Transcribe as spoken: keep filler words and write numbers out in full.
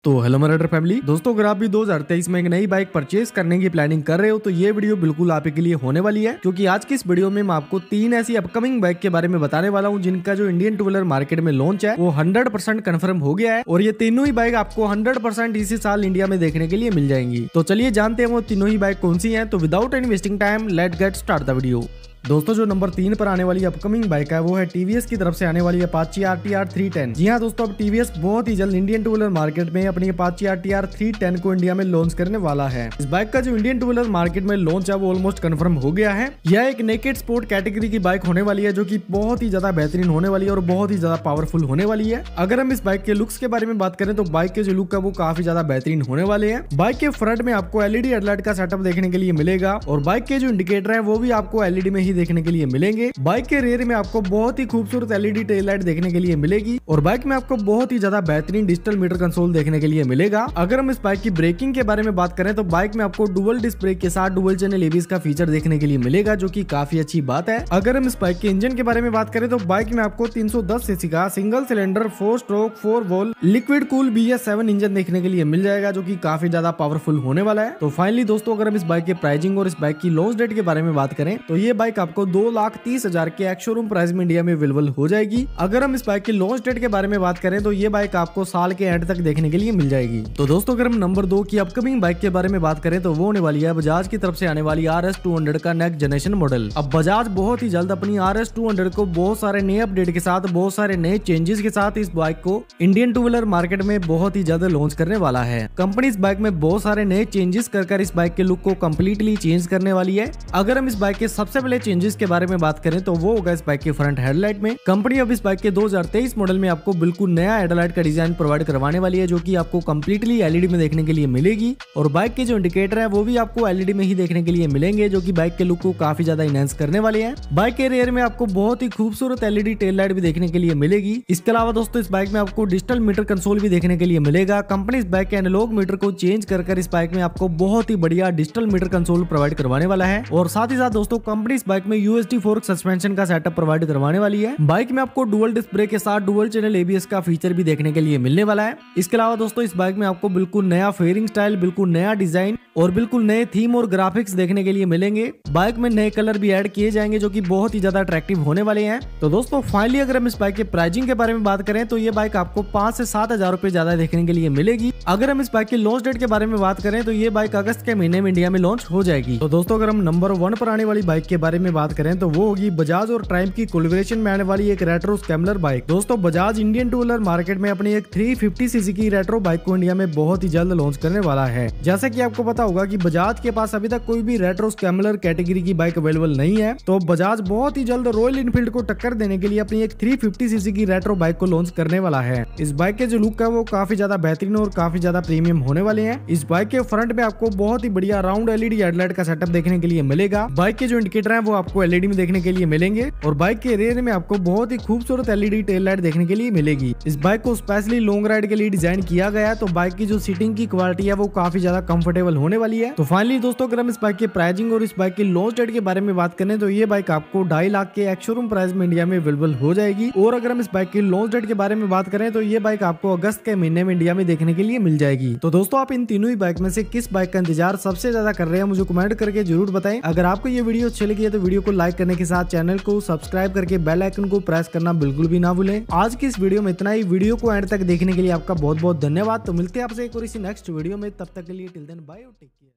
तो hello मराठर family दोस्तों, अगर आप भी दो हज़ार तेईस में एक नई बाइक परचेज करने की प्लानिंग कर रहे हो तो ये वीडियो बिल्कुल आपके लिए होने वाली है, क्योंकि आज की इस वीडियो में मैं आपको तीन ऐसी अपकमिंग बाइक के बारे में बताने वाला हूं जिनका जो इंडियन टू व्हीलर मार्केट में लॉन्च है वो हंड्रेड परसेंट कन्फर्म हो गया है और ये तीनों ही बाइक आपको हंड्रेड परसेंट इसी साल इंडिया में देखने के लिए मिल जाएंगी। तो चलिए जानते हैं वो तीनों ही बाइक कौन सी है। तो without any wasting time let get start the video. दोस्तों, जो नंबर तीन पर आने वाली अपकमिंग बाइक है वो है टीवीएस की तरफ से आने वाली अपाची आरटीआर थ्री टेन। जी हाँ दोस्तों, अब टीवीएस बहुत ही जल्द इंडियन टू व्हीलर मार्केट में अपनी अपाची आरटीआर थ्री टेन को इंडिया में लॉन्च करने वाला है। इस बाइक का जो इंडियन टू व्हीलर मार्केट में लॉन्च है वो ऑलमोस्ट कंफर्म हो गया है। यह एक नेकेड स्पोर्ट कैटेगरी की बाइक होने वाली है जो की बहुत ही ज्यादा बेहतरीन होने वाली है और बहुत ही ज्यादा पावरफुल होने वाली है। अगर हम इस बाइक के लुक्स के बारे में बात करें तो बाइक के जो लुक है वो काफी ज्यादा बेहतरीन होने वाले हैं। बाइक के फ्रंट में आपको एलईडी हेडलाइट का सेटअप देखने के लिए मिलेगा और बाइक के जो इंडिकेटर है वो भी आपको एलईडी में ही देखने के लिए मिलेंगे। बाइक के रेयर में आपको बहुत ही खूबसूरत एलईडी टेल लाइट देखने के लिए मिलेगी और बाइक में आपको बहुत ही ज्यादा बेहतरीन डिजिटल मीटर कंसोल देखने के लिए मिलेगा। अगर हम इस बाइक की ब्रेकिंग के बारे में बात करें तो बाइक में आपको डुअल डिस्क ब्रेक के साथ डुअल चैनल एबीएस का फीचर देखने के लिए मिलेगा, जो की काफी अच्छी बात है। अगर हम इस बाइक के इंजन के बारे में बात करें तो बाइक में आपको तीन सौ दस सीसी का single cylinder four stroke four valve liquid cool BS seven engine देखने के लिए मिल जाएगा, जो की काफी ज्यादा पावरफुल होने वाला है। तो फाइनली दोस्तों, अगर हम इस बाइक के प्राइसिंग और इस बाइक की लॉन्च डेट के बारे में बात करें तो ये बाइक आपको दो लाख तीस हजार के एक्स शोरूम प्राइस में इंडिया में अवेलेबल हो जाएगी। अगर हम इस बाइक की लॉन्च डेट के बारे में बात करें तो ये बाइक आपको साल के एंड तक देखने के लिए मिल जाएगी। तो दोस्तों, अगर हम नंबर दो की अपकमिंग बाइक के बारे में बात करें तो वो होने वाली है बजाज की तरफ से आने वाली आर एस टू हंड्रेड का नेक्स्ट जनरेशन मॉडल। अब बजाज बहुत ही जल्द अपनी आर एस टू हंड्रेड को बहुत सारे नए अपडेट के साथ, बहुत सारे नए चेंजेस के साथ इस बाइक को इंडियन टू व्हीलर मार्केट में बहुत ही ज्यादा लॉन्च करने वाला है। कंपनी इस बाइक में बहुत सारे नए चेंजेस कर कर इस बाइक के लुक को कम्प्लीटली चेंज करने वाली है। अगर हम इस बाइक के सबसे पहले चेंजेस के बारे में बात करें तो वो होगा इस बाइक के फ्रंट हेडलाइट में। कंपनी अब इस बाइक के दो हज़ार तेईस मॉडल में आपको बिल्कुल नया हेडलाइट का डिजाइन प्रोवाइड करवाने वाली है, जो कि आपको कम्प्लीटली एलईडी में देखने के लिए मिलेगी और बाइक के जो इंडिकेटर है वो भी आपको एलईडी में ही देखने के लिए मिलेंगे, जो कि बाइक के लुक को काफी ज्यादा इनहेंस करने वाले हैं। बाइक के रेयर में आपको बहुत ही खूबसूरत एलईडी टेल लाइट भी देखने के लिए मिलेगी। इसके अलावा दोस्तों, इस बाइक में आपको डिजिटल मीटर कंसोल भी देखने के लिए मिलेगा। कंपनी इस बाइक के एनालॉग मीटर को चेंज कर कर इस बाइक में आपको बहुत ही बढ़िया डिजिटल मीटर कंसोल प्रोवाइड करवाने वाला है और साथ ही साथ दोस्तों कंपनी इस बाइक में यूएसडी फोर्क सस्पेंशन का सेटअप प्रोवाइड करवाने वाली है। बाइक में आपको डुअल डिस्क ब्रेक के साथ डुअल चैनल एबीएस का फीचर भी देखने के लिए मिलने वाला है। इसके अलावा दोस्तों, इस बाइक में आपको बिल्कुल नया फेयरिंग स्टाइल, बिल्कुल नया डिजाइन और बिल्कुल नए थीम और ग्राफिक्स देखने के लिए मिलेंगे। बाइक में नए कलर भी ऐड किए जाएंगे जो कि बहुत ही ज्यादा अट्रैक्टिव होने वाले हैं। तो दोस्तों फाइनली अगर हम इस बाइक के प्राइसिंग के बारे में बात करें तो ये बाइक आपको पांच से सात हजार रुपए ज्यादा देखने के लिए मिलेगी। अगर हम इस बाइक की लॉन्च डेट के बारे में बात करें तो ये बाइक अगस्त के महीने में इंडिया में लॉन्च हो जाएगी। तो दोस्तों, अगर हम नंबर वन पर आने वाली बाइक के बारे में बात करें तो वो होगी बजाज और ट्राइम्फ की कोलैबोरेशन में आने वाली एक रेट्रो स्क्रैम्बलर बाइक। दोस्तों, Bajaj Indian two wheeler market में अपनी एक थ्री फिफ्टी सीसी की रेट्रो बाइक को इंडिया में बहुत ही जल्द लॉन्च करने वाला है। जैसे कि आपको पता होगा कि बजाज के पास अभी तक कोई भी रेट्रो स्क्रैम्बलर कैटेगरी की बाइक अवेलेबल नहीं है, तो बजाज बहुत ही जल्द रॉयल इनफील्ड को टक्कर देने के लिए अपनी एक थ्री फिफ्टी सीसी की रेट्रो बाइक को लॉन्च करने वाला है। इस बाइक के जो लुक है वो काफी ज्यादा बेहतरीन और काफी ज्यादा प्रीमियम होने वाले हैं। इस बाइक के फ्रंट में आपको बहुत ही बढ़िया राउंड एलईडी हेडलाइट का सेटअप देखने के लिए मिलेगा। बाइक के जो इंडिकेटर है वो आपको एलईडी में देखने के लिए मिलेंगे और बाइक के रेयर में आपको बहुत ही खूबसूरत एलईडी टेल लाइट देखने के लिए मिलेगी। इस बाइक को स्पेशली लॉन्ग राइड के लिए डिजाइन किया गया है, तो बाइक की जो सीटिंग की क्वालिटी है वो काफी ज्यादा कंफर्टेबल होने वाली है। तो फाइनली दोस्तों, अगर हम इस बाइक के प्राइसिंग और इस बाइक की लॉन्च डेट के बारे में बात करें तो ये बाइक आपको ढाई लाख के एक्स शोरूम प्राइस में इंडिया में अवेलेबल हो जाएगी और अगर हम इस बाइक की लॉन्च डेट के बारे में बात करें तो ये बाइक आपको अगस्त के महीने में इंडिया में देखने के लिए मिल जाएगी। तो दोस्तों, आप इन तीनों ही बाइक में से किस बाइक का इंतजार सबसे ज्यादा कर रहे हैं मुझे कमेंट करके जरूर बताएं। अगर आपको ये वीडियो अच्छी लगी है तो वीडियो को लाइक करने के साथ चैनल को सब्सक्राइब करके बेल आइकन को प्रेस करना बिल्कुल भी ना भूलें। आज की इस वीडियो में इतना ही। वीडियो को एंड तक देखने के लिए आपका बहुत बहुत धन्यवाद। तो मिलते हैं आपसे एक और इसी नेक्स्ट वीडियो में, तब तक के लिए टिल देन बाय और टेक केयर।